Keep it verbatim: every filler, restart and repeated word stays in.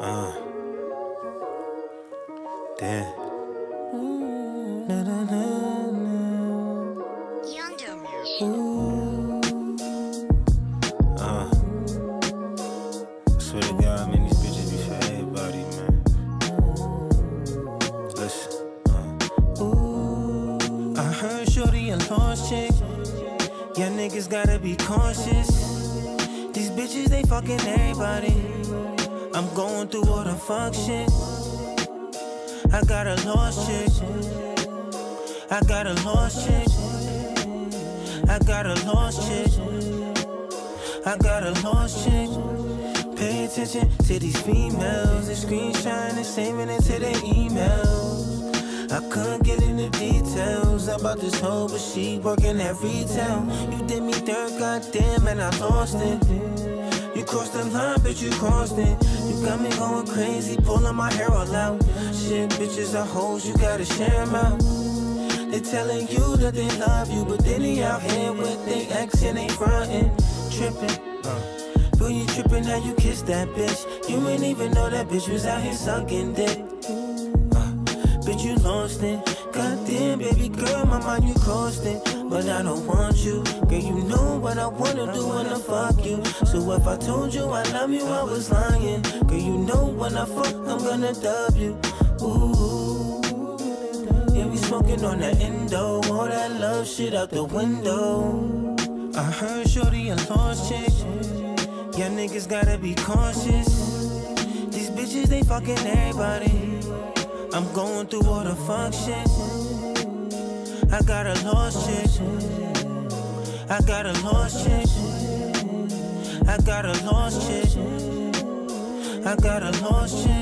Uh. Damn. Na, na, na, na. Yonder Music. Uh. Swear to God, man, these bitches be for everybody, man. Listen. Uh. I heard shorty a lost chick. Yeah, niggas gotta be cautious. These bitches, they fucking everybody. I'm going through all the fuck shit. I got a lost chick. I got a lost chick. I got a lost chick. I got a lost chick. Pay attention to these females. They screenshotting and saving it to their emails. I couldn't get into details about this hoe, but she working at retail. You did me dirt, goddamn, and I lost it. You crossed the line, bitch, you crossed it. You got me going crazy, pulling my hair all out. Shit, bitches are hoes, you gotta share them out. They telling you that they love you, but then they out here with they ex and they frontin', trippin'. uh. But you trippin' how you kissed that bitch. You ain't even know that bitch was out here sucking dick. uh. Bitch, you lost it. Goddamn, baby girl, my mind you crossed it. But I don't want you. Girl, you know what I wanna do when I fuck you. So if I told you I love you, I was lying. Girl, you know when I fuck, I'm gonna dub you. Ooh. Yeah, we smoking on that endo. All that love shit out the window. I heard shorty a lost chick. Yeah, niggas gotta be cautious. These bitches, they fucking everybody. I'm going through all the fuck shit. I got a lost chick. I got a lost chick. I got a lost chick. I got a lost chick.